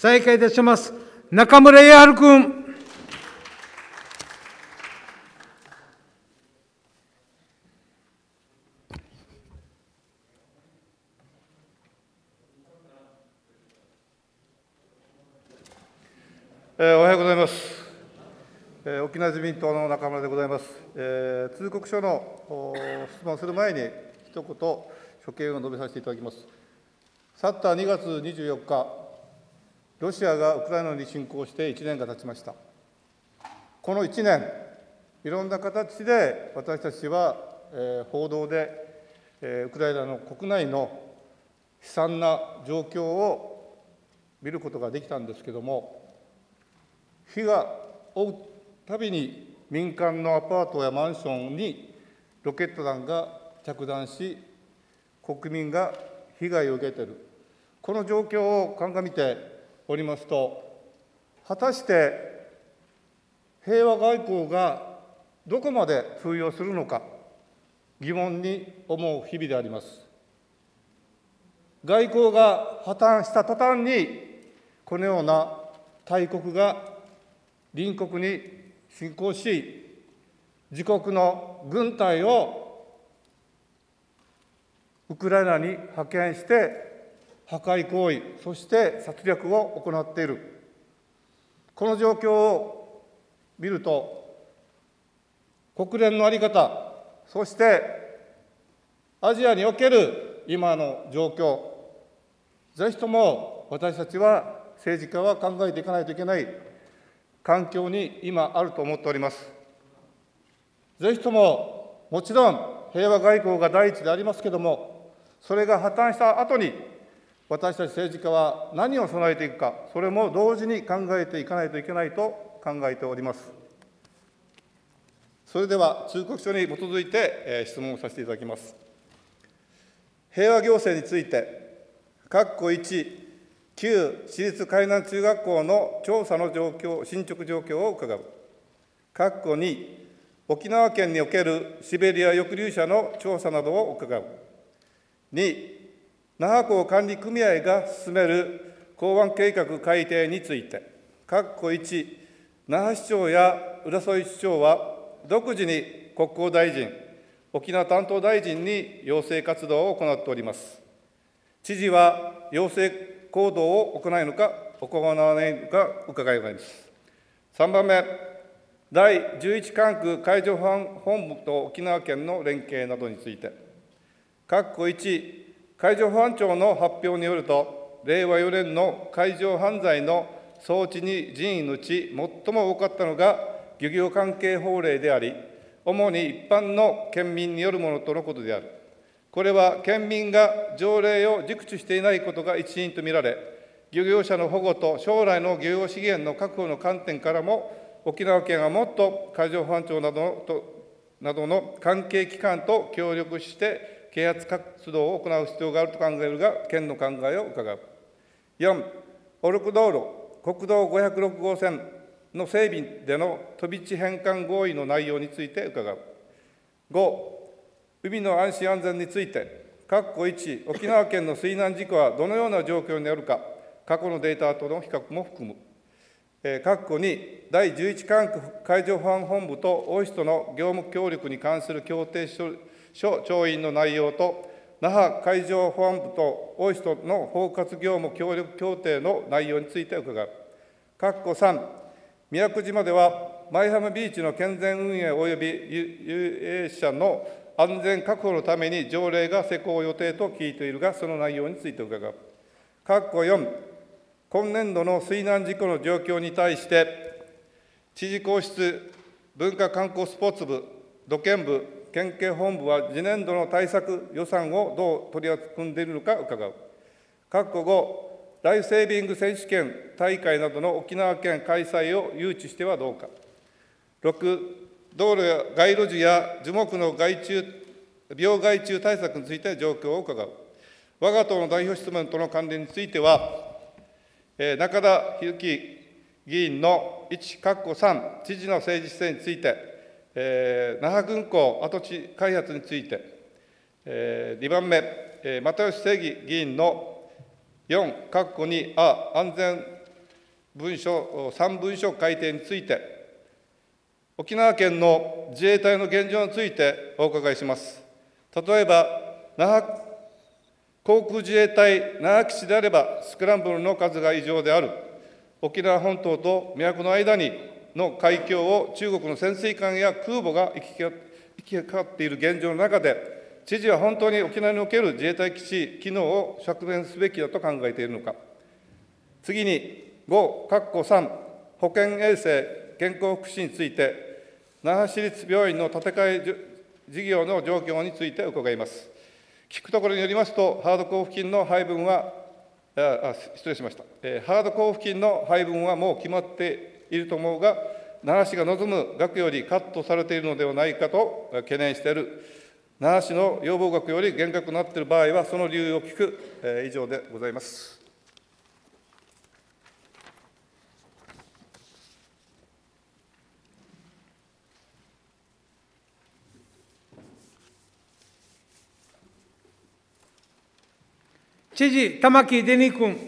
再開いたします。中村栄春君。 おはようございます。沖縄自民党の中村でございます。通告書の質問する前に、一言、所見を述べさせていただきます。去った2月24日、ロシアがウクライナに侵攻して1年が経ちました。この1年、いろんな形で私たちは報道でウクライナの国内の悲惨な状況を見ることができたんですけれども、火が追うたびに民間のアパートやマンションにロケット弾が着弾し、国民が被害を受けている、この状況を鑑みておりますと、果たして平和外交がどこまで通用するのか、疑問に思う日々であります。外交が破綻した途端に、このような大国が隣国に侵攻し、自国の軍隊をウクライナに派遣して、破壊行為、そして殺戮を行っている。この状況を見ると、国連の在り方、そしてアジアにおける今の状況、ぜひとも私たちは、政治家は考えていかないといけない環境に今あると思っております。ぜひとも、もちろん平和外交が第一でありますけれども、それが破綻した後に、私たち政治家は何を備えていくか、それも同時に考えていかないといけないと考えております。それでは、通告書に基づいて質問をさせていただきます。平和行政について、括弧1、旧私立海南中学校の調査の状況、進捗状況を伺う。括弧2、沖縄県におけるシベリア抑留者の調査などを伺う。2、那覇港管理組合が進める港湾計画改定について、括弧1、那覇市長や浦添市長は、独自に国交大臣、沖縄担当大臣に要請活動を行っております。知事は要請行動を行わないのか、行わないのか伺います。3番目、第11管区海上保安本部と沖縄県の連携などについて、括弧1、海上保安庁の発表によると、令和4年の海上犯罪の送致に人員のうち最も多かったのが漁業関係法令であり、主に一般の県民によるものとのことである。これは県民が条例を熟知していないことが一因と見られ、漁業者の保護と将来の漁業資源の確保の観点からも、沖縄県はもっと海上保安庁などの関係機関と協力して、啓発活動を行う必要があると考えるが、県の考えを伺う。4、オルク道路、国道506号線の整備での飛び地返還合意の内容について伺う。5、海の安心安全について、括弧1、沖縄県の水難事故はどのような状況にあるか、過去のデータとの比較も含む。括弧2、第11管区海上保安本部とオイストの業務協力に関する協定書調印の内容と、那覇海上保安部とオイストの包括業務協力協定の内容について伺う。括弧3、宮古島では、舞浜ビーチの健全運営及び遊泳者の安全確保のために条例が施行予定と聞いているが、その内容について伺う。括弧4、今年度の水難事故の状況に対して、知事公室、文化観光スポーツ部、土建部、県警本部は次年度の対策予算をどう取り組んでいるのか伺う。括弧5、ライフセービング選手権大会などの沖縄県開催を誘致してはどうか。6、道路や街路樹や樹木の病害虫対策について状況を伺う。我が党の代表質問との関連については、中田裕樹議員の1、括弧3、知事の政治姿勢について、那覇軍港跡地開発について、2番目、又吉正義議員の4、括弧2、安全 3文書改定について、沖縄県の自衛隊の現状についてお伺いします。例えば、那覇航空自衛隊那覇基地であれば、スクランブルの数が異常である。沖縄本島と宮古の間の海峡を中国の潜水艦や空母が行きかかっている現状の中で、知事は本当に沖縄における自衛隊基地機能を削減すべきだと考えているのか。次に、3、保健衛生健康福祉について、那覇市立病院の建て替え事業の状況について伺います。聞くところによりますと、ハード交付金の配分は、失礼しました。ハード交付金の配分はもう決まっていると思うが、那覇市が望む額よりカットされているのではないかと懸念している。那覇市の要望額より減額となっている場合は、その理由を聞く、以上でございます。 知事、玉城デニー君。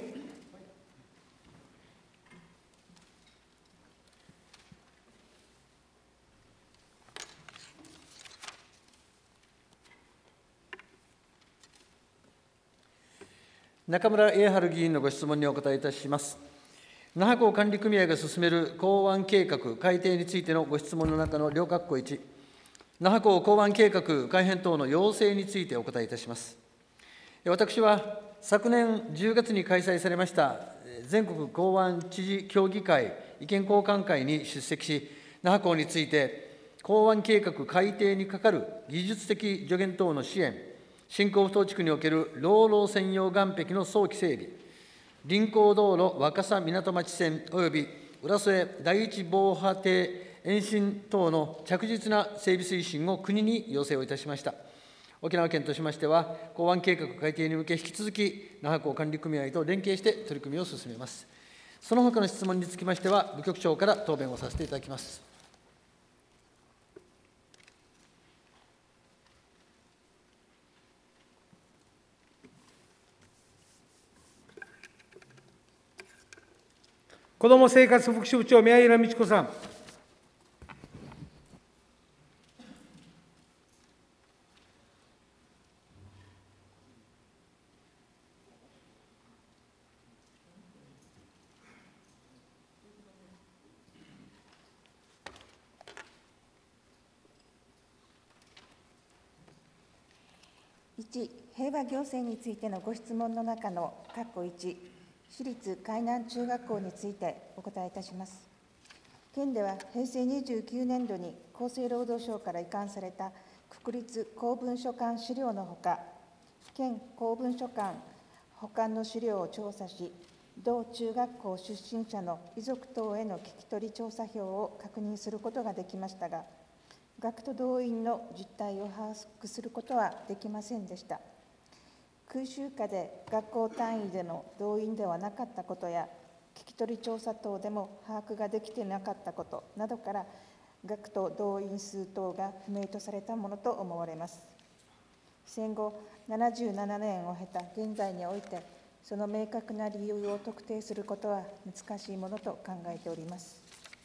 中村栄治議員のご質問にお答えいたします。那覇港管理組合が進める港湾計画改定についてのご質問の中の両括弧1、那覇港港湾計画改編等の要請についてお答えいたします。私は昨年10月に開催されました全国港湾知事協議会意見交換会に出席し、那覇港について港湾計画改定にかかる技術的助言等の支援、新港不島地区におけるローロー専用岸壁の早期整備、臨港道路若狭港町線及び浦添第一防波堤延伸等の着実な整備推進を国に要請をいたしました。沖縄県としましては、港湾計画改定に向け、引き続き那覇港管理組合と連携して取り組みを進めます。その他の質問につきましては、部局長から答弁をさせていただきます。 子ども生活福祉部長、宮平美智子さん。 1、平和行政についてのご質問の中の括弧1、私立海南中学校についてお答えいたします。県では平成29年度に厚生労働省から移管された国立公文書館資料のほか、県公文書館保管の資料を調査し、同中学校出身者の遺族等への聞き取り調査票を確認することができましたが、学徒動員の実態を把握することはできませんでした。空襲下で学校単位での動員ではなかったことや、聞き取り調査等でも把握ができていなかったことなどから、学徒動員数等が不明とされたものと思われます。戦後77年を経た現在において、その明確な理由を特定することは難しいものと考えております。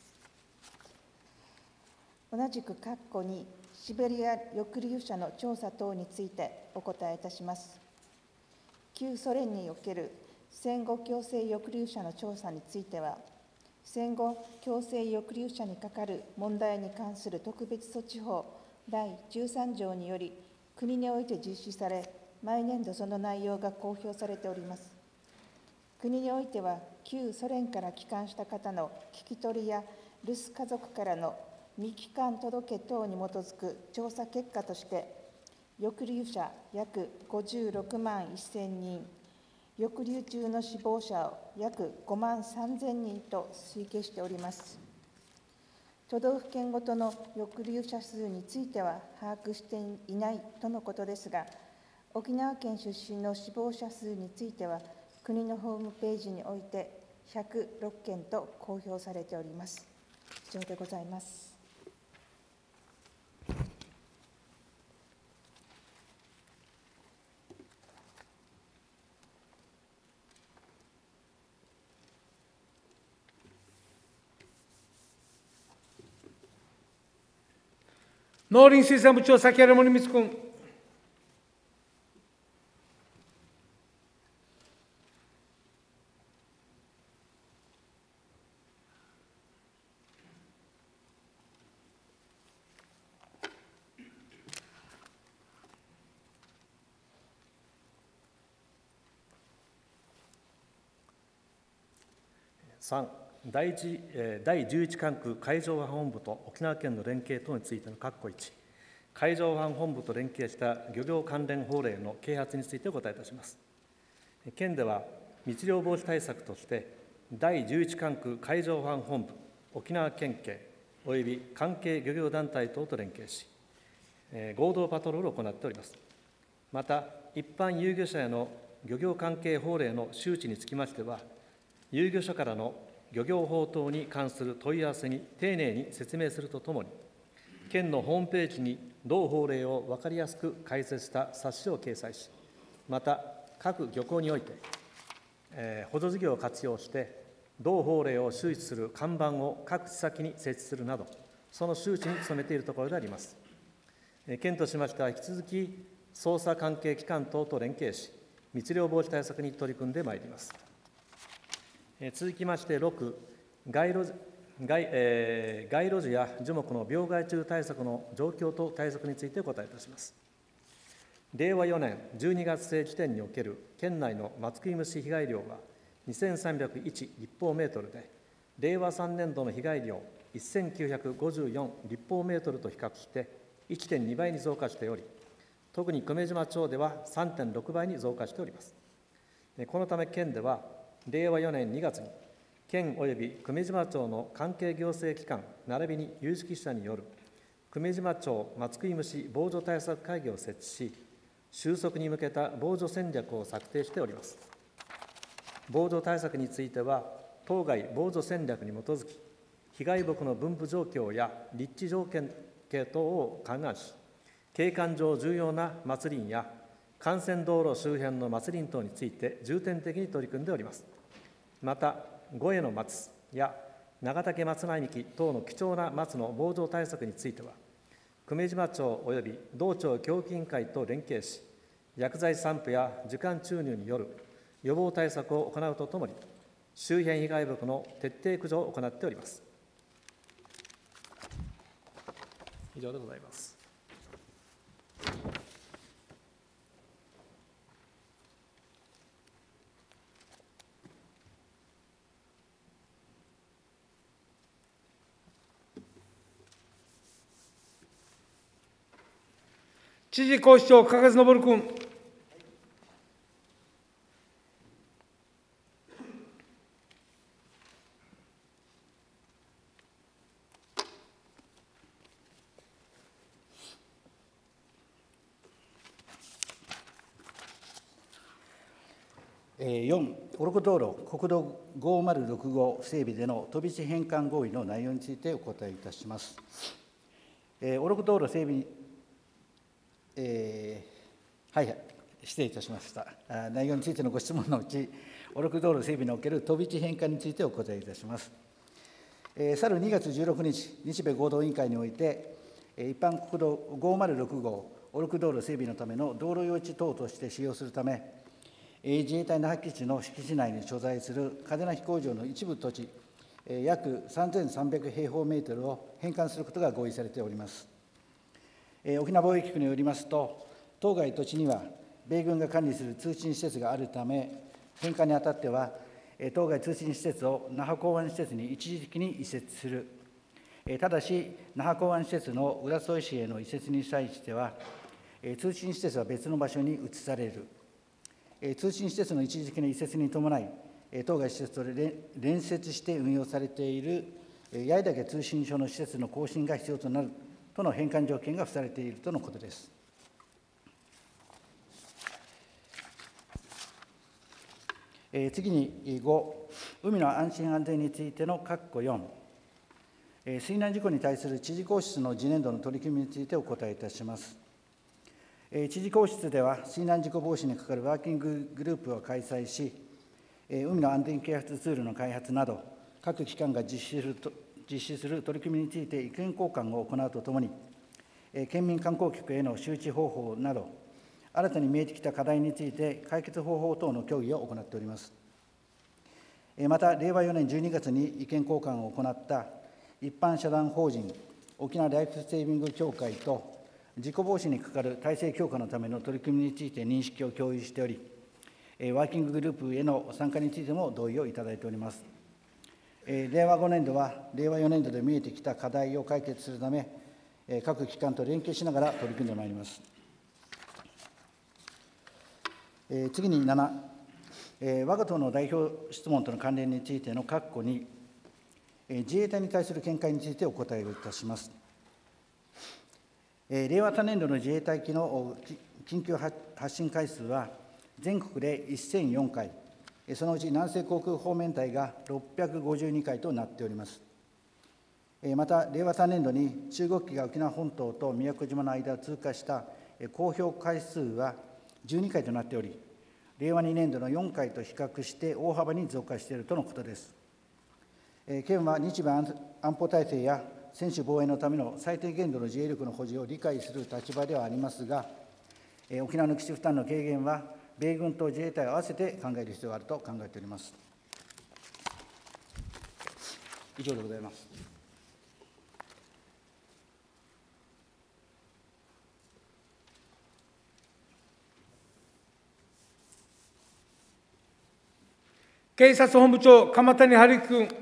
同じく括弧2、シベリア抑留者の調査等についてお答えいたします。旧ソ連における戦後強制抑留者の調査については、戦後強制抑留者にかかる問題に関する特別措置法第13条により、国において実施され、毎年度その内容が公表されております。国においては、旧ソ連から帰還した方の聞き取りや留守家族からの未帰還届等に基づく調査結果として、抑留者約56万1000人、抑留中の死亡者を約5万3000人と推計しております。都道府県ごとの抑留者数については把握していないとのことですが、沖縄県出身の死亡者数については、国のホームページにおいて106件と公表されております。以上でございます。 農林水産部長、崎原盛光君。 3、第11管区海上保安本部と沖縄県の連携等についての括弧1、海上保安本部と連携した漁業関連法令の啓発についてお答えいたします。県では、密漁防止対策として、第11管区海上保安本部、沖縄県警および関係漁業団体等と連携し、合同パトロールを行っております。また、一般遊漁者への漁業関係法令の周知につきましては、遊漁所からの漁業法等に関する問い合わせに丁寧に説明するとともに、県のホームページに同法令を分かりやすく解説した冊子を掲載し、また各漁港において、補助事業を活用して、同法令を周知する看板を各地先に設置するなど、その周知に努めているところであります。県としましては、引き続き捜査関係機関等と連携し、密漁防止対策に取り組んでまいります。続きまして6、街路樹や樹木の病害虫対策の状況と対策についてお答えいたします。令和4年12月末時点における県内の松食い虫被害量は2301立方メートルで、令和3年度の被害量1954立方メートルと比較して 1.2 倍に増加しており、特に久米島町では 3.6 倍に増加しております。このため県では、令和4年2月に、県および久米島町の関係行政機関並びに有識者による久米島町松食い虫防除対策会議を設置し、収束に向けた防除戦略を策定しております。防除対策については、当該防除戦略に基づき、被害木の分布状況や立地条件等を勘案し、景観上重要な松林や幹線道路周辺の松林等について重点的に取り組んでおります。また、五重の松や長竹松並木等の貴重な松の防除対策については、久米島町および同町協議委員会と連携し、薬剤散布や樹幹注入による予防対策を行うとともに、周辺被害木の徹底駆除を行っております。以上でございます。 知事公視長、嘉数昇君。 4、オロコ道路国道5065号整備での飛び地返還合意の内容についてお答えいたします。オロコ道路整備失礼いたしました。内容についてのご質問のうち、オロコ道路整備における飛び地返還についてお答えいたします。去る2月16日、日米合同委員会において、一般国道5065号オロコ道路整備のための道路用地等として使用するため、自衛隊那覇基地の敷地内に所在する嘉手納飛行場の一部土地、約3300平方メートルを返還することが合意されております。沖縄防衛局によりますと、当該土地には米軍が管理する通信施設があるため、返還にあたっては、当該通信施設を那覇港湾施設に一時的に移設する。ただし、那覇港湾施設の浦添市への移設に際しては、通信施設は別の場所に移される。通信施設の一時的な移設に伴い、当該施設と連接して運用されている八重岳通信所の施設の更新が必要となるとの返還条件が付されているとのことです。次に5、海の安心安全についての括弧4、水難事故に対する知事公室の次年度の取り組みについてお答えいたします。知事公室では、水難事故防止に係るワーキンググループを開催し、海の安全啓発ツールの開発など、各機関が実施する取り組みについて意見交換を行うとともに、 県民観光客への周知方法など、新たに見えてきた課題について解決方法等の協議を行っております。また、令和4年12月に意見交換を行った一般社団法人沖縄ライフセービング協会と事故防止にかかる体制強化のための取り組みについて認識を共有しており、ワーキンググループへの参加についても同意をいただいております。令和5年度は令和4年度で見えてきた課題を解決するため、各機関と連携しながら取り組んでまいります。次に7、我が党の代表質問との関連についての括弧に、自衛隊に対する見解についてお答えをいたします。令和他年度の自衛隊機の緊急発進回数は、全国で1004回、そのうち南西航空方面隊が652回となっております。また、令和3年度に中国機が沖縄本島と宮古島の間を通過した公表回数は12回となっており、令和2年度の4回と比較して大幅に増加しているとのことです。県は日米安保体制や専守防衛のための最低限度の自衛力の保持を理解する立場ではありますが、沖縄の基地負担の軽減は、米軍と自衛隊を合わせて考える必要があると考えております。以上でございます。 警察本部長、鎌谷春樹君。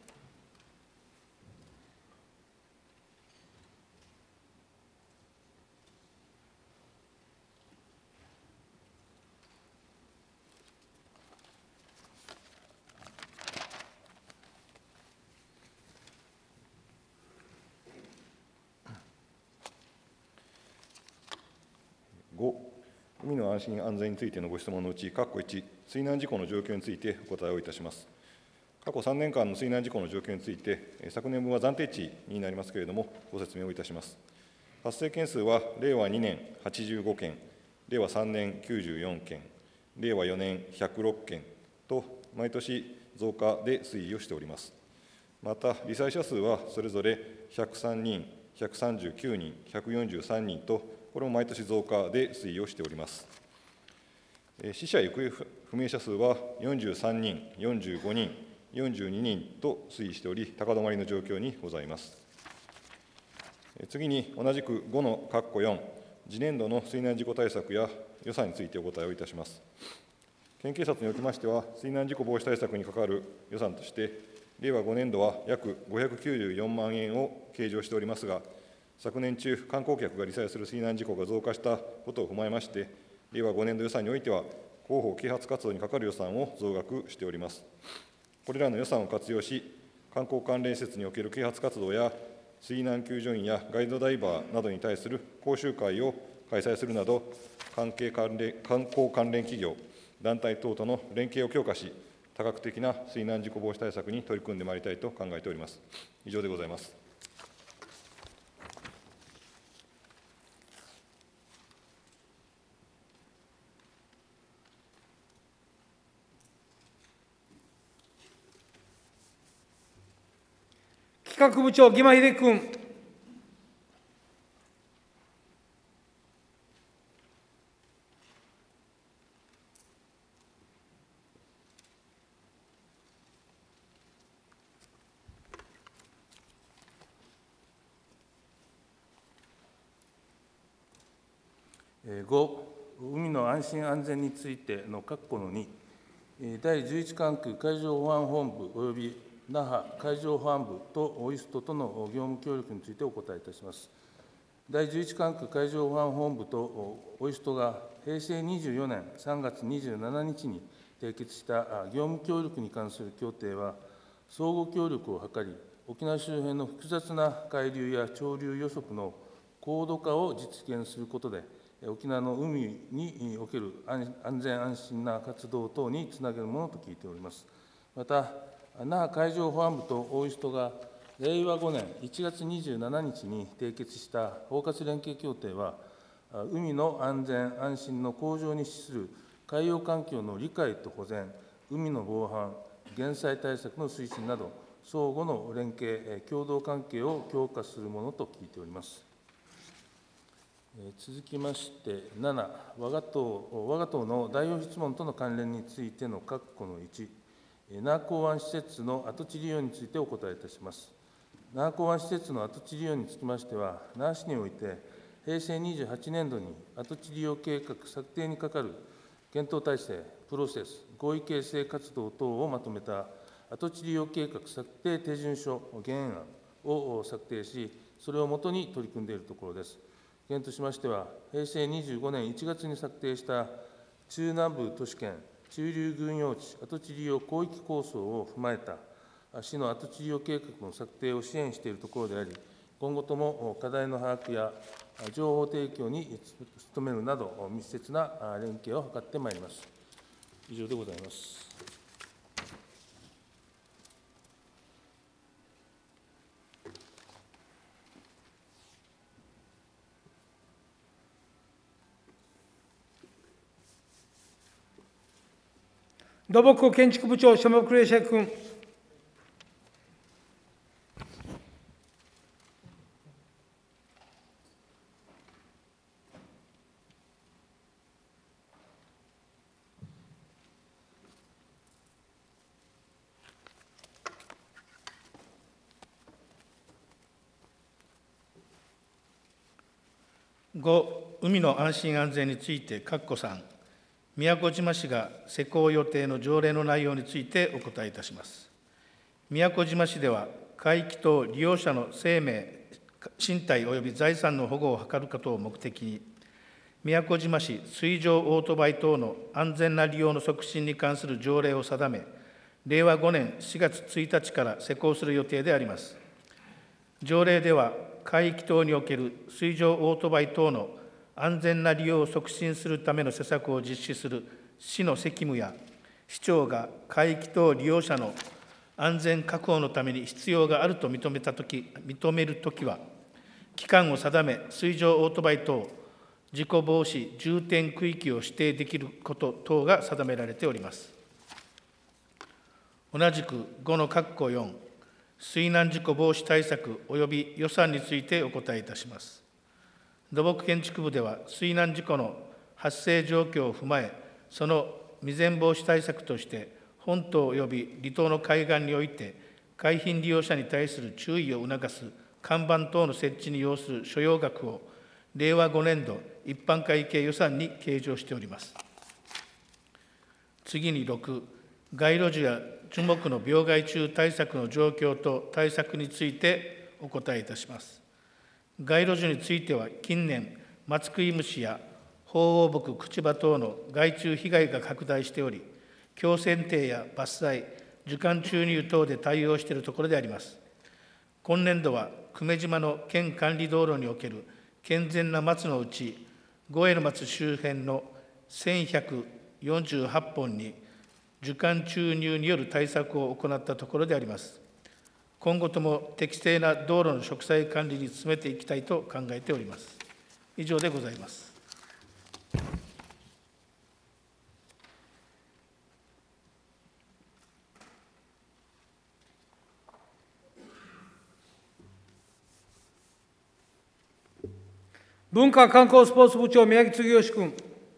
5、海の安心安全についてのご質問のうち、括弧1、水難事故の状況についてお答えをいたします。過去3年間の水難事故の状況について、昨年分は暫定値になりますけれども、ご説明をいたします。発生件数は、令和2年85件、令和3年94件、令和4年106件と、毎年増加で推移をしております。また、罹災者数はそれぞれ103人、139人、143人と、これも毎年増加で推移をしております。死者・行方不明者数は43人、45人、42人と推移しており、高止まりの状況にございます。次に、同じく5の括弧4、次年度の水難事故対策や予算についてお答えをいたします。県警察におきましては、水難事故防止対策に係る予算として、令和5年度は約594万円を計上しておりますが、昨年中、観光客が罹災する水難事故が増加したことを踏まえまして、令和5年度予算においては、広報啓発活動にかかる予算を増額しております。これらの予算を活用し、観光関連施設における啓発活動や、水難救助員やガイドダイバーなどに対する講習会を開催するなど、観光関連企業、団体等との連携を強化し、多角的な水難事故防止対策に取り組んでまいりたいと考えております。以上でございます。 企画部長、儀間秀樹君。 5、海の安心安全についての括弧の2、第11管区海上保安本部および那覇海上保安部とオイストとの業務協力についてお答えいたします。第11管区海上保安本部とオイストが平成24年3月27日に締結した業務協力に関する協定は、相互協力を図り、沖縄周辺の複雑な海流や潮流予測の高度化を実現することで、沖縄の海における安全安心な活動等につなげるものと聞いております。また、那覇海上保安部とオイストが令和5年1月27日に締結した包括連携協定は、海の安全安心の向上に資する海洋環境の理解と保全、海の防犯、減災対策の推進など、相互の連携、共同関係を強化するものと聞いております。 続きまして、7、我が党の代表質問との関連についての括弧の1、那覇港湾施設の跡地利用についてお答えいたします。那覇港湾施設の跡地利用につきましては、那覇市において、平成28年度に跡地利用計画策定にかかる検討体制、プロセス、合意形成活動等をまとめた跡地利用計画策定手順書原案を策定し、それをもとに取り組んでいるところです。原因としましては、平成25年1月に策定した中南部都市圏中流軍用地跡地利用広域構想を踏まえた市の跡地利用計画の策定を支援しているところであり、今後とも課題の把握や情報提供に努めるなど、密接な連携を図ってまいります。以上でございます。 土木建築部長、下村礼成君。 5、海の安心安全について、括弧3、宮古島市が施行予定の条例の内容についてお答えいたします。宮古島市では、海域等利用者の生命、身体及び財産の保護を図ることを目的に、宮古島市水上オートバイ等の安全な利用の促進に関する条例を定め、令和5年4月1日から施行する予定であります。条例では、海域等における水上オートバイ等の安全な利用を促進するための施策を実施する市の責務や、市長が海域等利用者の安全確保のために必要があると認めるときは、期間を定め、水上オートバイ等事故防止重点区域を指定できること等が定められております。同じく5の括弧4、水難事故防止対策及び予算についてお答えいたします。土木建築部では、水難事故の発生状況を踏まえ、その未然防止対策として、本島及び離島の海岸において、海浜利用者に対する注意を促す看板等の設置に要する所要額を、令和5年度一般会計予算に計上しております。次に6、街路樹や樹木の病害虫対策の状況と対策についてお答えいたします。街路樹については、近年、松食い虫や鳳凰木、クチバ等の害虫被害が拡大しており、強剪定や伐採、樹幹注入等で対応しているところであります。今年度は、久米島の県管理道路における健全な松のうち、五重の松周辺の1148本に、樹幹注入による対策を行ったところであります。今後とも適正な道路の植栽管理に進めていきたいと考えております。以上でございます。 文化観光スポーツ部長、宮城次義君。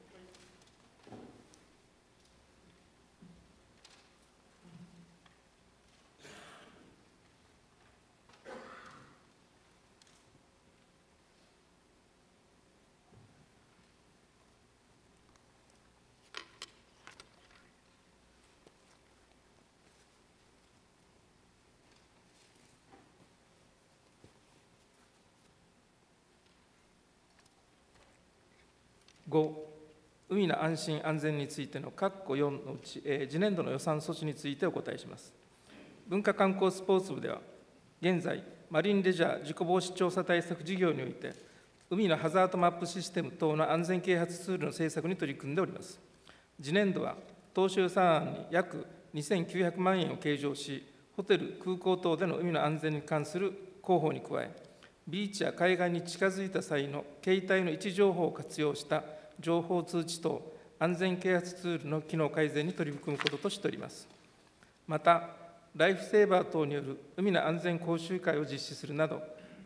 5、海の安心安全についての括弧4のうち、次年度の予算措置についてお答えします。文化観光スポーツ部では、現在、マリンレジャー事故防止調査対策事業において、海のハザードマップシステム等の安全啓発ツールの制作に取り組んでおります。次年度は、当初予算案に約2900万円を計上し、ホテル、空港等での海の安全に関する広報に加え、ビーチや海岸に近づいた際の携帯の位置情報を活用した情報通知等安全啓発ツールの機能改善に取り組むこととしております。また、ライフセーバー等による海の安全講習会を実施するなど、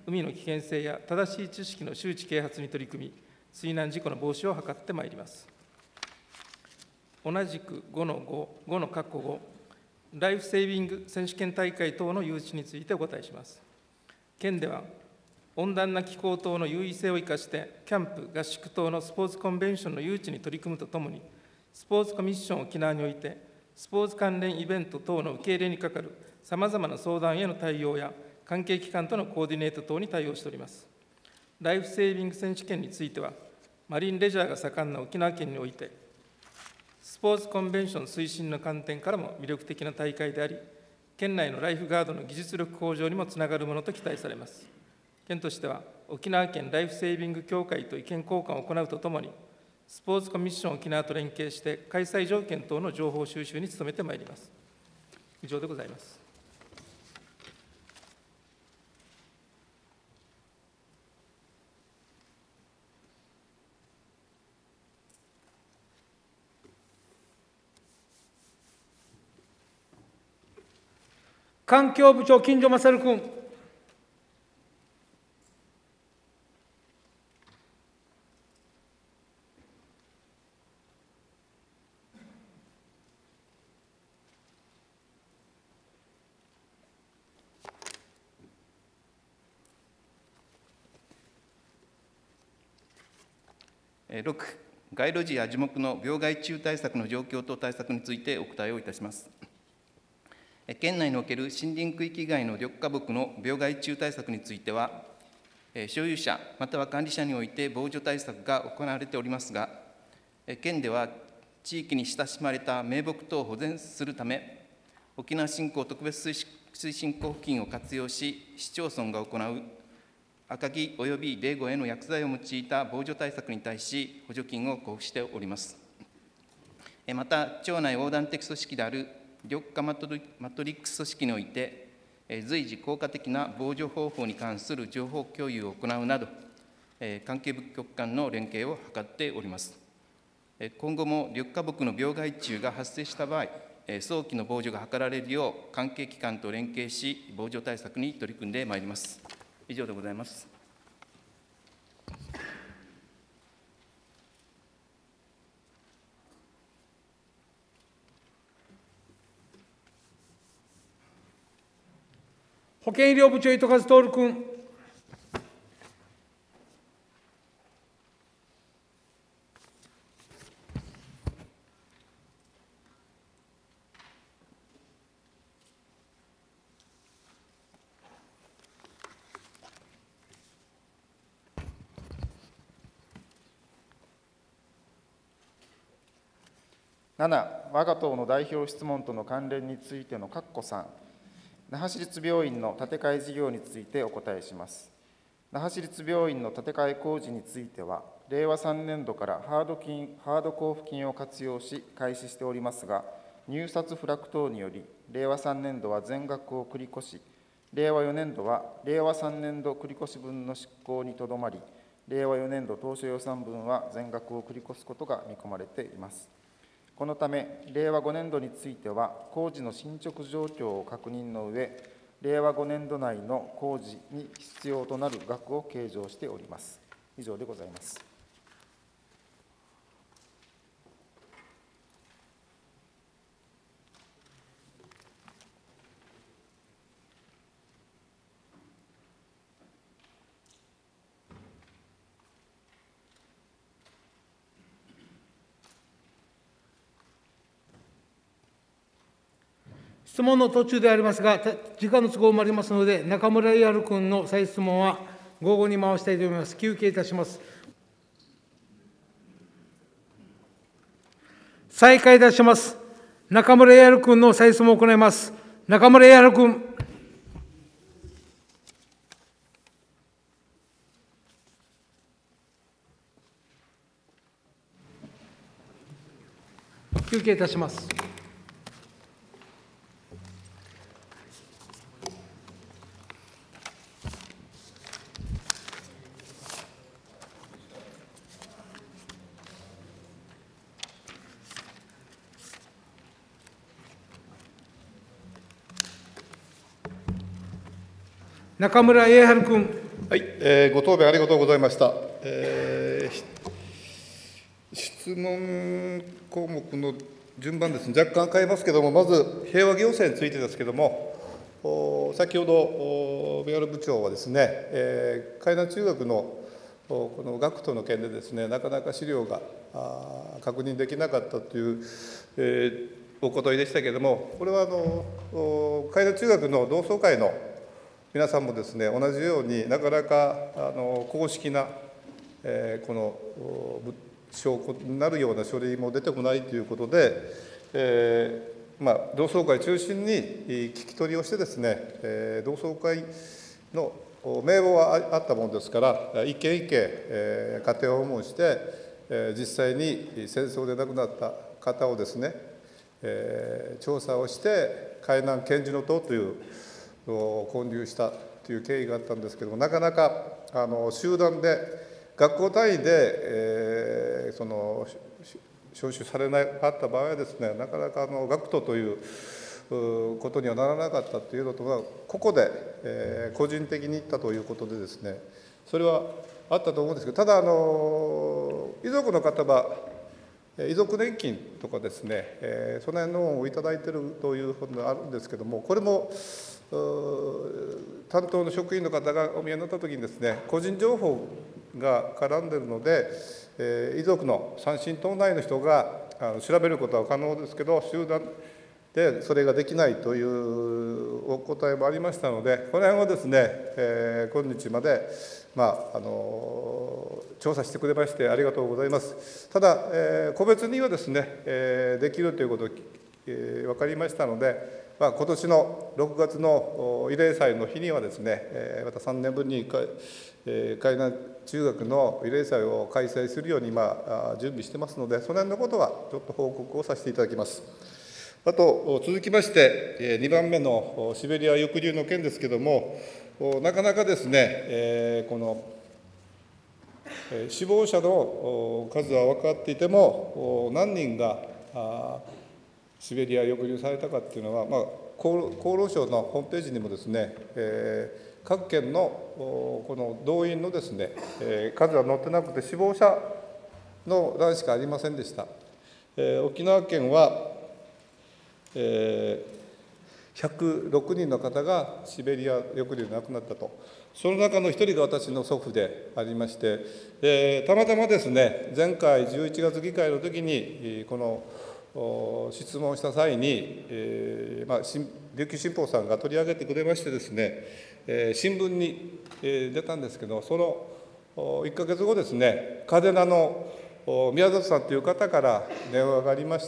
海の危険性や正しい知識の周知啓発に取り組み、水難事故の防止を図ってまいります。同じく5-5、ライフセービング選手権大会等の誘致についてお答えします。県では、温暖な気候等の優位性を生かして、キャンプ、合宿等のスポーツコンベンションの誘致に取り組むとともに、スポーツコミッション沖縄において、スポーツ関連イベント等の受け入れにかかるさまざまな相談への対応や、関係機関とのコーディネート等に対応しております。ライフセービング選手権については、マリンレジャーが盛んな沖縄県において、スポーツコンベンション推進の観点からも魅力的な大会であり、県内のライフガードの技術力向上にもつながるものと期待されます。県としては、沖縄県ライフセービング協会と意見交換を行うとともに、スポーツコミッション沖縄と連携して、開催条件等の情報収集に努めてまいります。以上でございます。 環境部長、金城勝君。 6、街路樹や樹木の病害虫対策の状況と対策についてお答えをいたします。県内における森林区域外の緑化木の病害虫対策については、所有者または管理者において防除対策が行われておりますが、県では地域に親しまれた名木等を保全するため、沖縄振興特別推進交付金を活用し、市町村が行う赤木およびレゴへの薬剤を用いた防除対策に対し、補助金を交付しております。また、町内横断的組織である緑化マトリックス組織において、随時効果的な防除方法に関する情報共有を行うなど、関係部局間の連携を図っております。今後も緑化木の病害虫が発生した場合、早期の防除が図られるよう、関係機関と連携し、防除対策に取り組んでまいります。以上でございます。 保健医療部長、糸数徹君。 7、我が党の代表質問との関連についての括弧3、那覇市立病院の建て替え事業についてお答えします。那覇市立病院の建て替え工事については、令和3年度からハード交付金を活用し、開始しておりますが、入札不落等により、令和3年度は全額を繰り越し、令和4年度は令和3年度繰り越し分の執行にとどまり、令和4年度当初予算分は全額を繰り越すことが見込まれています。このため、令和5年度については、工事の進捗状況を確認の上、令和5年度内の工事に必要となる額を計上しております。以上でございます。 質問の途中でありますが、時間の都合もありますので、中村伊春君の再質問は午後に回したいと思います。休憩いたします。再開いたします。中村伊春君の再質問を行います。中村伊春君。休憩いたします。中村英治君。 はい、ご答弁ありがとうございました。質問項目の順番ですね、若干変えますけれども、まず平和行政についてですけれども、先ほど、宮原部長はですね、海南中学のこの学徒の件でですね、なかなか資料が確認できなかったという、お答えでしたけれども、これは海南中学の同窓会の皆さんもですね、同じようになかなか公式な、この証拠になるような書類も出てこないということで、同窓会中心に聞き取りをしてですね、同窓会の名簿はあったものですから、一件一件、家庭を訪問して、実際に戦争で亡くなった方をですね、調査をして、海南賢治の党という建立したという経緯があったんですけれども、なかなか集団で、学校単位で、招集されなかった場合はですね、なかなか学徒ということにはならなかったというのとは、個々で、個人的に言ったということでですね、それはあったと思うんですけど、ただ遺族の方は遺族年金とかですね、その辺のをいただいているということがあるんですけれども、これも担当の職員の方がお見えになったときにですね、個人情報が絡んでいるので、遺族の三親等内の人が調べることは可能ですけど、集団でそれができないというお答えもありましたので、この辺はですね、今日まで、調査してくれましてありがとうございます。ただ、個別にはですね、できるということ分かりましたので、今年の6月の慰霊祭の日にはですね、また3年ぶりに海南中学の慰霊祭を開催するように準備してますので、その辺のことはちょっと報告をさせていただきます。あと続きまして、2番目のシベリア抑留の件ですけれども、なかなかですね、この死亡者の数は分かっていても、何人がシベリア抑留されたかっていうのは、厚労省のホームページにもですね、各県のこの動員のですね、数は載ってなくて、死亡者の欄しかありませんでした。沖縄県は106人の方がシベリア抑留で亡くなったと、その中の1人が私の祖父でありまして、たまたまですね、前回11月議会の時に、この質問した際に、琉球新報さんが取り上げてくれましてですね、新聞に出たんですけど、その1か月後ですね、嘉手納の宮里さんという方から電話がありまして、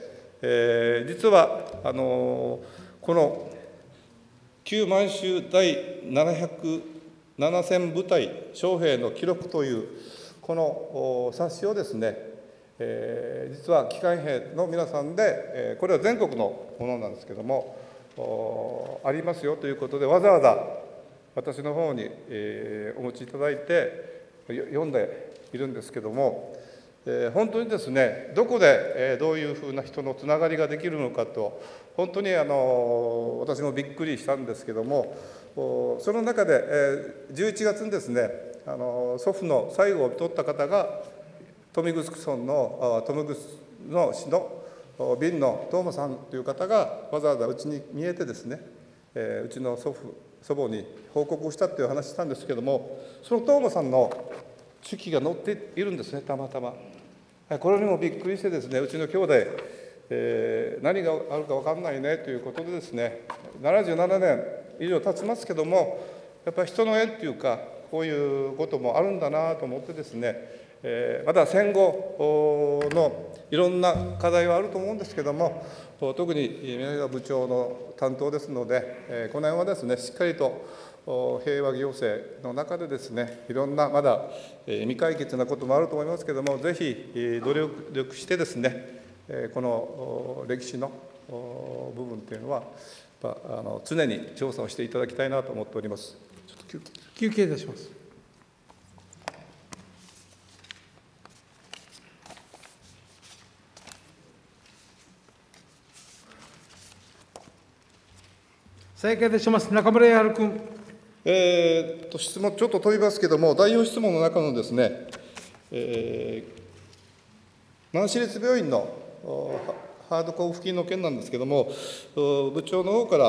実はこの旧満州第7000部隊将兵の記録というこの冊子をですね、実は機関兵の皆さんで、これは全国のものなんですけども、ありますよということで、わざわざ私の方にお持ちいただいて読んでいるんですけども、本当にですね、どこでどういうふうな人のつながりができるのかと、本当に私もびっくりしたんですけども、その中で11月にですね、祖父の最後を取った方が豊見城村の豊見城市の便の東間さんという方がわざわざうちに見えてですね、うちの祖母に報告をしたという話したんですけども、その東間さんの手記が載っているんですね、たまたま。これにもびっくりしてですね、うちの兄弟、何があるか分かんないねということでですね、77年以上経ちますけども、やっぱり人の縁っていうか、こういうこともあるんだなと思ってですね、また戦後のいろんな課題はあると思うんですけども、特に宮川部長の担当ですので、この辺はですね、しっかりと平和行政の中でですね、いろんなまだ未解決なこともあると思いますけれども、ぜひ努力してですね、この歴史の部分というのは常に調査をしていただきたいなと思っております。ちょっと休憩いたします。再開いたします。中村泰君。 質問ちょっと飛びますけれども、代表質問の中のですね、南市立病院のハード交付金の件なんですけれども、部長の方から、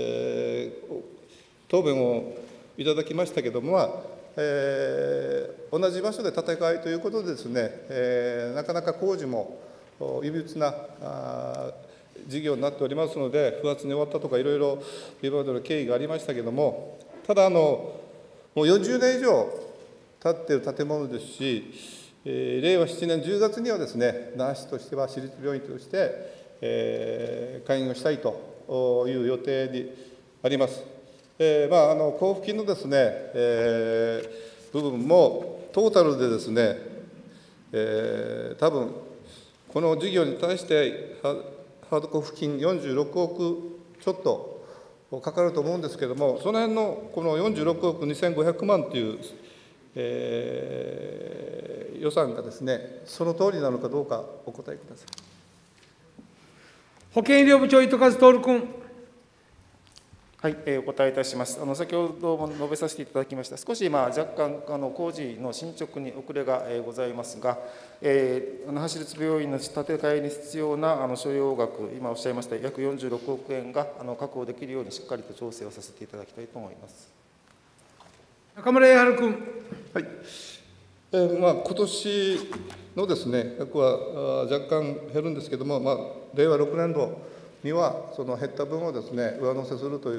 答弁をいただきましたけれども、同じ場所で建て替えということでですね、なかなか工事もいびつな事業になっておりますので、不発に終わったとか、いろいろ今までの経緯がありましたけれども、ただもう40年以上経っている建物ですし、令和7年10月にはですね、那覇市としては市立病院として、開業したいという予定にあります。交付金のですね、部分もトータルでですね、多分この事業に対してハード交付金46億ちょっとかかると思うんですけれども、その辺のこの46億2500万という、予算がですね、その通りなのかどうかお答えください。 保健医療部長、糸数徹君。 はい、お答えいたします。先ほども述べさせていただきました、少し若干工事の進捗に遅れがございますが、那覇市立病院の建て替えに必要な所要額、今おっしゃいました約46億円が確保できるようにしっかりと調整をさせていただきたいと思います。 中村栄治君。 はい。今年のですね、額は若干減るんですけれども、令和6年度には、その減った分をですね、上乗せするという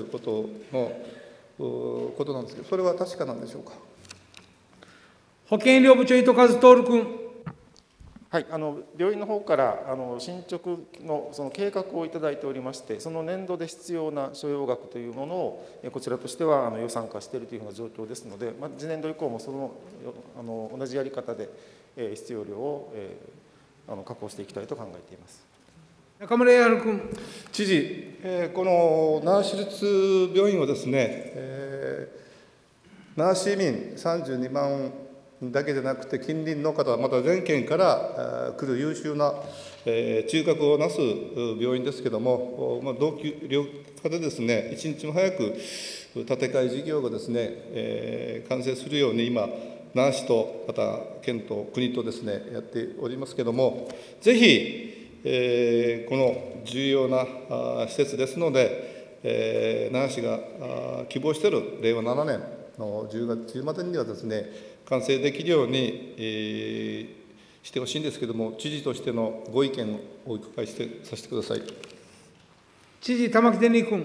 ことなんですけど、それは確かなんでしょうか。 保健医療部長、糸数徹君。 はい、病院の方から進捗のその計画をいただいておりまして、その年度で必要な所要額というものを、こちらとしては予算化しているというふうな状況ですので、次年度以降もその同じやり方で必要量を確保していきたいと考えています。 中村栄治君。 知事、この那覇市立病院はですね、那覇市民32万だけでなくて、近隣の方、また全県から来る優秀な中核をなす病院ですけれども、同僚化でですね、一日も早く建て替え事業がですね、完成するように今、那覇市とまた県と国とですね、やっておりますけれども、ぜひ、この重要な施設ですので、那覇市が希望している令和7年の10月中までにはですね、完成できるように、してほしいんですけれども、知事としてのご意見をお伺いさせてください。 知事、玉城デニー君。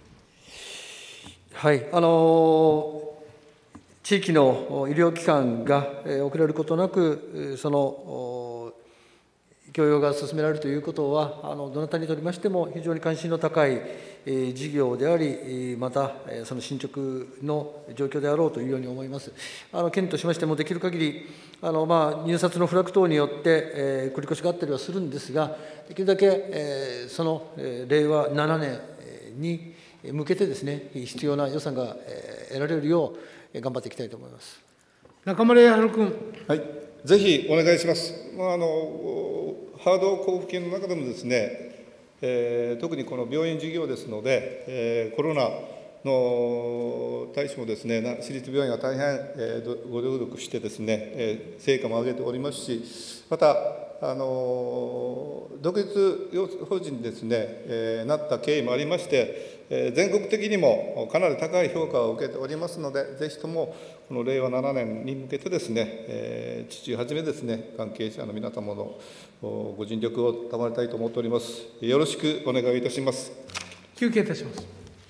はい、地域の医療機関が遅れることなく、その供用が進められるということは、どなたにとりましても非常に関心の高い事業であり、またその進捗の状況であろうというように思います。県としましても、できる限り入札の不落等によって繰り越しがあったりはするんですが、できるだけその令和7年に向けてですね、必要な予算が得られるよう頑張っていきたいと思います。 中村栄治君。 はい、ぜひお願いします。ハード交付金の中でもですね、特にこの病院事業ですので、コロナの対処もですね、市立病院は大変、ご努力してですね、成果も上げておりますし、また独立法人にですね、なった経緯もありまして、全国的にもかなり高い評価を受けておりますので、ぜひともこの令和7年に向けてですね、父をはじめですね、関係者の皆様のご尽力を賜りたいと思っております。よろしくお願いいたします。 休憩いたします。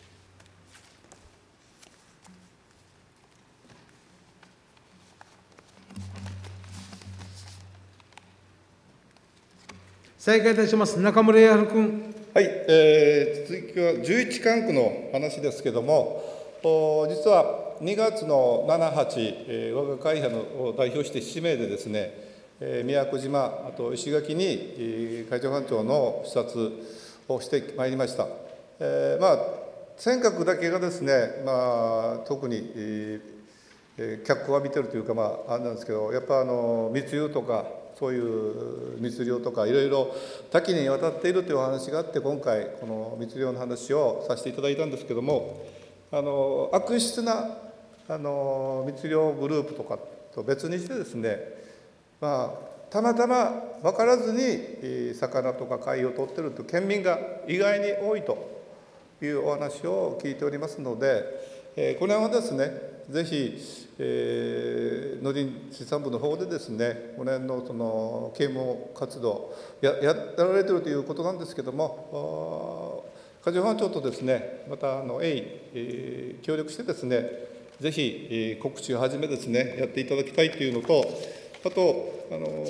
再開いたします。中村栄治君。 はい、続きは11管区の話ですけれども、実は2月の7、8、我が会派を代表して7名でですね、宮古島、あと石垣に海上保安庁の視察をしてまいりました。尖閣だけがですね、特に、脚光を浴びてるというか、あれなんですけど、やっぱ密輸とか、そういう密漁とかいろいろ多岐にわたっているというお話があって、今回この密漁の話をさせていただいたんですけども、 悪質な密漁グループとかと別にしてですね、たまたま分からずに魚とか貝を取っているという県民が意外に多いというお話を聞いておりますので、これはですね、ぜひ、農林水産部の方でですね、この辺のその啓蒙活動やられているということなんですけども、海上保安庁とですね、また協力してですね、ぜひ告知をはじめですね、やっていただきたいというのと、あと、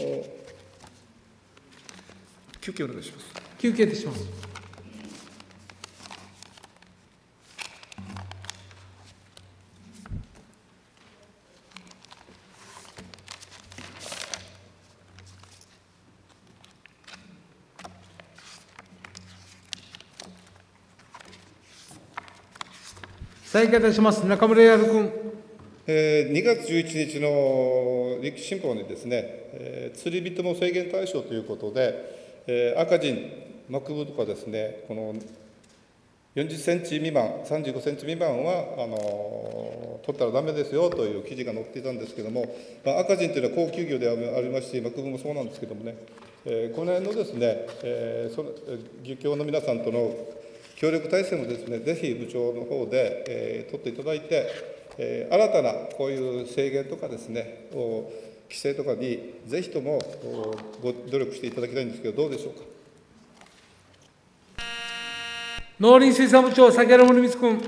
休憩お願いします。 休憩いたします。再開いたします。中村泰君。 2月11日の立憲新報にですね、釣り人も制限対象ということで、赤人、マクブとかですね、この40センチ未満、35センチ未満は取ったらだめですよという記事が載っていたんですけれども、赤人というのは高級魚でありますし、マクブもそうなんですけれどもね、この辺のですね、漁協の皆さんとの協力体制もですね、ぜひ部長の方で、取っていただいて、新たなこういう制限とかですね、規制とかにぜひともご努力していただきたいんですけど、どうでしょうか。 農林水産部長、崎原盛光君。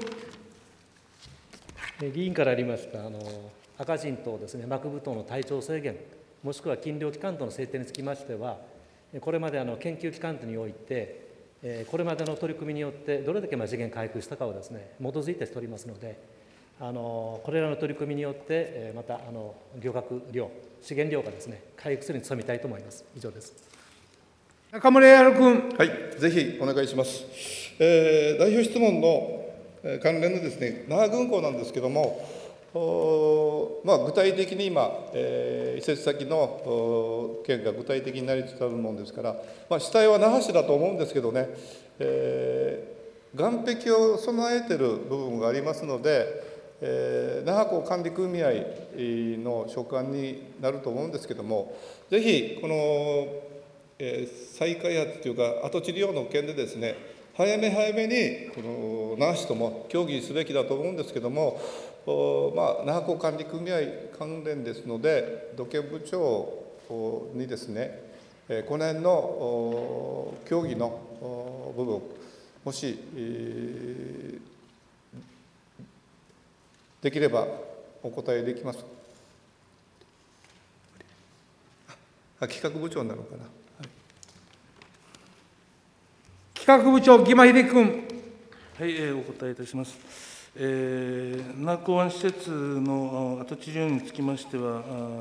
議員からありました赤人とですね、マクブ等の体長制限、もしくは禁漁期間との制定につきましては、これまで研究機関において、これまでの取り組みによってどれだけ資源回復したかをですね、基づいてしておりますので、これらの取り組みによって、また漁獲量、資源量がですね、回復するに努めたいと思います。以上です。 中村泰君。 はい、ぜひお願いします。代表質問の関連のですね、那覇軍港なんですけれども、具体的に今、移設先の件が具体的になりつつあるものですから、主体は那覇市だと思うんですけどね、岸壁を備えている部分がありますので、那覇港管理組合の所管になると思うんですけども、ぜひこの、再開発というか、跡地利用の件でですね、早め早めにこの那覇市とも協議すべきだと思うんですけども、那覇港管理組合関連ですので、土建部長にですね、この辺の協議の部分、もし、できればお答えできます。企画部長なのかな。 企画部長、儀間秀樹君。 はい、お答えいたします。那覇港湾施設の跡地利用につきましては、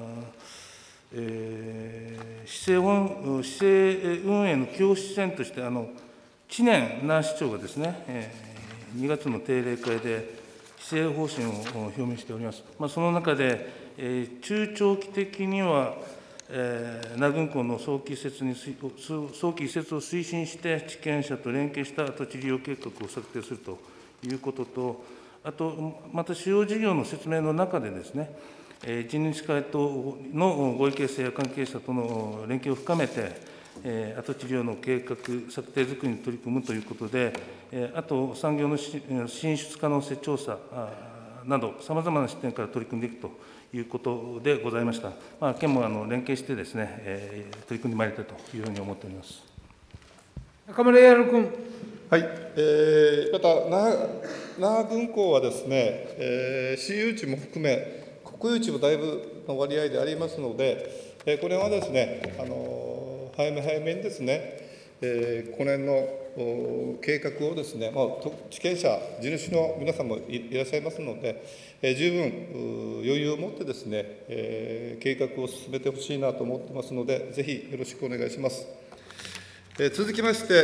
市政運営の基本指針として、知念那覇市長がですね、2月の定例会で施政方針を表明しております。その中で、中長期的には、那覇軍港の早期移設を推進して、地権者と連携した跡地利用計画を策定するということと、あと、また主要事業の説明の中でですね、人日会との合意形成や関係者との連携を深めて、跡地利用の計画策定づくりに取り組むということで、あと産業の進出可能性調査など、さまざまな視点から取り組んでいくということでございました。県も連携してですね、取り組んでまいりたいというふうに思っております。 中村泰君。 はい、また那覇軍港はですね、私有地も含め、国有地もだいぶの割合でありますので、これはですね、早めにですね、この辺の計画をですね、地権者、地主の皆さんもいらっしゃいますので、十分余裕を持ってですね、計画を進めてほしいなと思ってますので、ぜひよろしくお願いします。続きまして、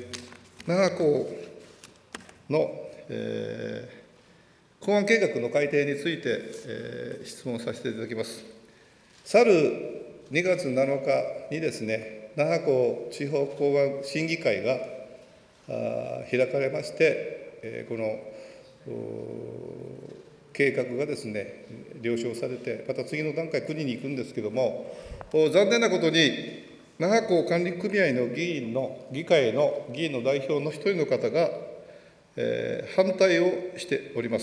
那覇港の、港湾計画の改定について、質問させていただきます。去る2月7日にですね、那覇港地方港湾審議会が開かれまして、この計画がですね、了承されて、また次の段階、国に行くんですけれども、残念なことに、那覇港管理組合の議会の議員の代表の一人の方が、反対をしております。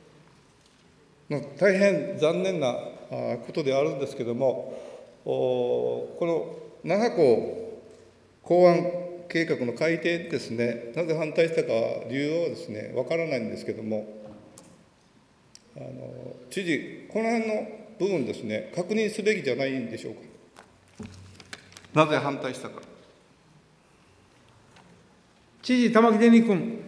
大変残念なことであるんですけれども、この那覇港港湾計画の改定にですね、なぜ反対したか理由はですね、わからないんですけれども、知事、この辺の部分ですね、確認すべきじゃないんでしょうか。なぜ反対したか。 知事、玉城デニー君。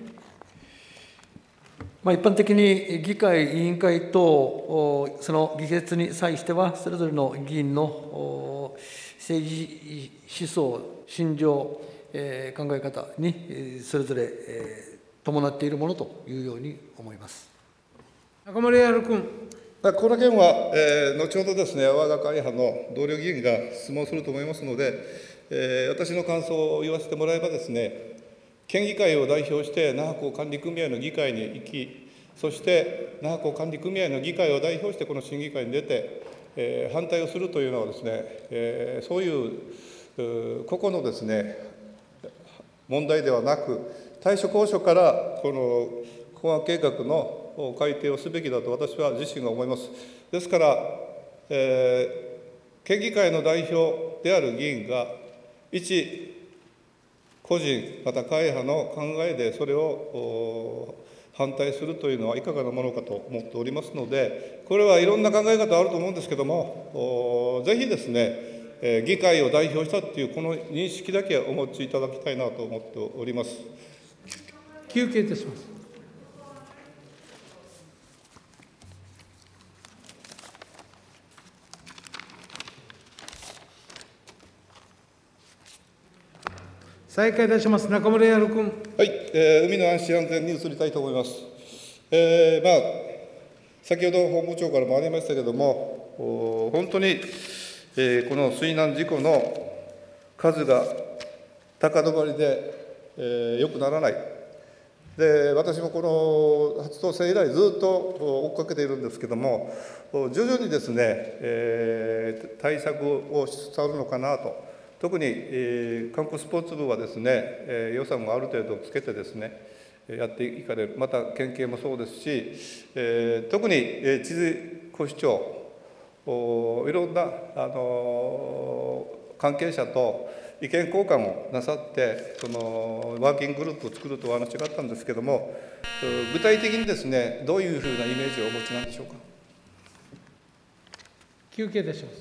一般的に議会、委員会等、その議決に際しては、それぞれの議員の政治思想、信条、考え方にそれぞれ伴っているものというように思います。 中村康君。 この件は、後ほどですね、我が会派の同僚議員が質問すると思いますので、私の感想を言わせてもらえばですね、県議会を代表して那覇港管理組合の議会に行き、そして那覇港管理組合の議会を代表してこの審議会に出て、反対をするというのはですね、そういう個々のですね、問題ではなく、対処交渉からこの港湾計画の改定をすべきだと私は自身が思います。ですから、県議会の代表である議員が一個人、また会派の考えでそれを反対するというのはいかがなものかと思っておりますので、これはいろんな考え方あると思うんですけれども、ぜひですね、議会を代表したというこの認識だけお持ちいただきたいなと思っております。 休憩いたします。再開いたします。中村康君。 はい、海の安心安全に移りたいと思います。先ほど法務長からもありましたけれども、本当に、この水難事故の数が高止まりで、良くならない。で、私もこの初当選以来ずっと追っかけているんですけれども、徐々にですね、対策をしつつあるのかなと。特に、観光スポーツ部はですね、予算もある程度つけてですね、やっていかれる、また県警もそうですし、特に知事古市長、いろんな関係者と意見交換をなさって、そのワーキンググループを作るとお話があったんですけれども、具体的にですね、どういうふうなイメージをお持ちなんでしょうか。 休憩いたします。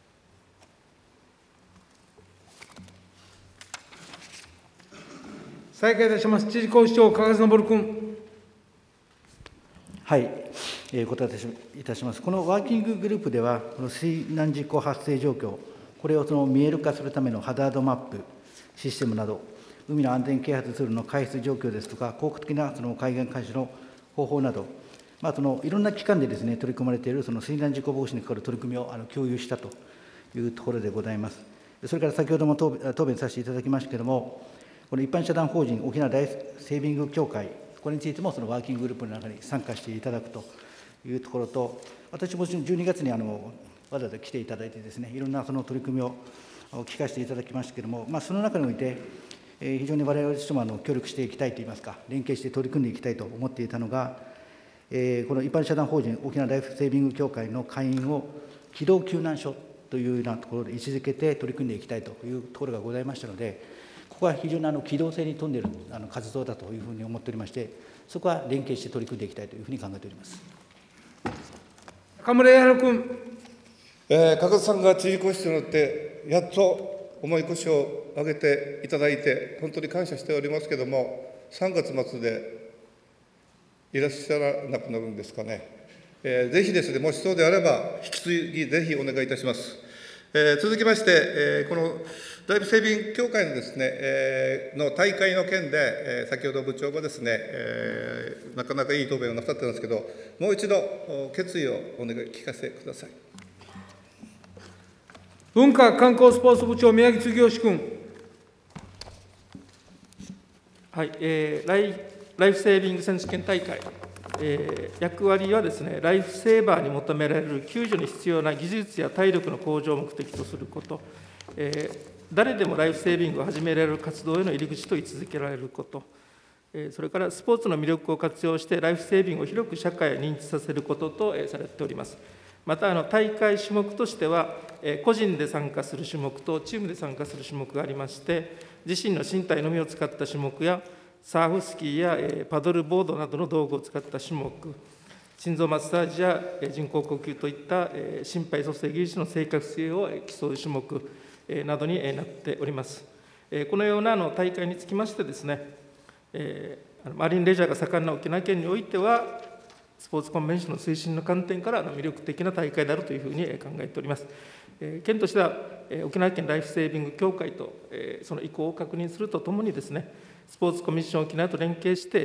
再開いたします。知事公視長、加賀昇君。 はい、お答えいたします。このワーキンググループでは、この水難事故発生状況、これを見える化するためのハザードマップ、システムなど、海の安全啓発ツールの開発状況ですとか、効果的な海岸監視の方法など、いろんな機関でですね、取り組まれている水難事故防止に関わる取り組みを共有したというところでございます。それから先ほども答弁させていただきましたけれども、この一般社団法人沖縄大セービング協会、これについてもそのワーキンググループの中に参加していただくというところと、私も12月にわざわざ来ていただいてですね、いろんなその取り組みを聞かせていただきましたけれども、その中において、非常に我々としても協力していきたいといいますか、連携して取り組んでいきたいと思っていたのが、この一般社団法人沖縄ライフセービング協会の会員を機動救難所というようなところで位置づけて取り組んでいきたいというところがございましたので、ここは非常に機動性に富んでいる活動だというふうに思っておりまして、そこは連携して取り組んでいきたいというふうに考えております。 中村康君。 加賀さんが知事公室によって、やっと重い腰を上げていただいて、本当に感謝しておりますけれども、3月末でいらっしゃらなくなるんですかね。ぜひですね、もしそうであれば、引き継ぎぜひお願いいたします。続きまして、このライフセービング協会のですね、の大会の件で、先ほど部長がですね、なかなかいい答弁をなさってたんですけど、もう一度決意を聞かせてください。 文化観光スポーツ部長、宮城次義君。 はい、来ライフセービング選手権大会、役割はですね、ライフセーバーに求められる救助に必要な技術や体力の向上を目的とすること、誰でもライフセービングを始められる活動への入り口と位置づけられること、それからスポーツの魅力を活用して、ライフセービングを広く社会へ認知させることとされております。また、大会種目としては、個人で参加する種目とチームで参加する種目がありまして、自身の身体のみを使った種目や、サーフスキーやパドルボードなどの道具を使った種目、心臓マッサージや人工呼吸といった心肺蘇生技術の正確性を競う種目などになっております。このような大会につきましてですね、マリンレジャーが盛んな沖縄県においては、スポーツコンベンションの推進の観点から魅力的な大会であるというふうに考えております。県としては、沖縄県ライフセービング協会とその意向を確認するとともにですね、スポーツコミッション沖縄と連携して、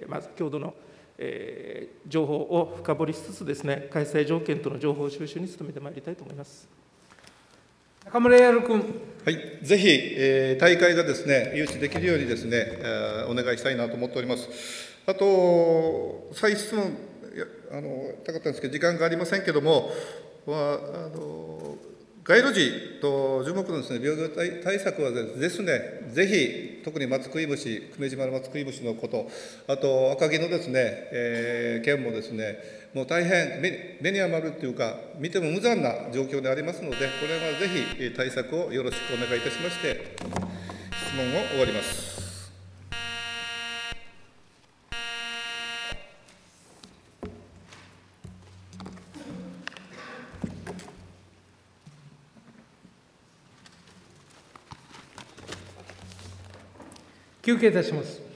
先ほどの情報を深掘りしつつですね、開催条件との情報収集に努めてまいりたいと思います。 中村英陽君。 はい、ぜひ、大会がですね、誘致できるようにですね、お願いしたいなと思っております。あと、再質問、たかったんですけど、時間がありませんけれども、街路樹と樹木のですね、病害対策はですね、ぜひ、特に松食い虫、久米島の松食い虫のこと、あと赤城のですね、県もですね、もう大変目に余るというか、見ても無残な状況でありますので、これはぜひ対策をよろしくお願いいたしまして、質問を終わります。 休憩いたします。